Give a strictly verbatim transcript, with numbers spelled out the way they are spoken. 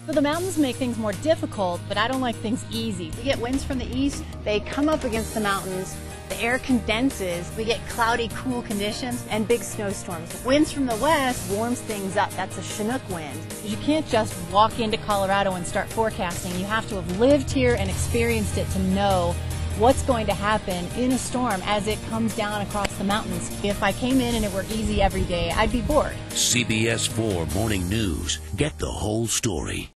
So the mountains make things more difficult, but I don't like things easy. We get winds from the east, they come up against the mountains, the air condenses, we get cloudy, cool conditions, and big snowstorms. Winds from the west warms things up. That's a Chinook wind. You can't just walk into Colorado and start forecasting. You have to have lived here and experienced it to know what's going to happen in a storm as it comes down across the mountains. If I came in and it were easy every day, I'd be bored. C B S four Morning News. Get the whole story.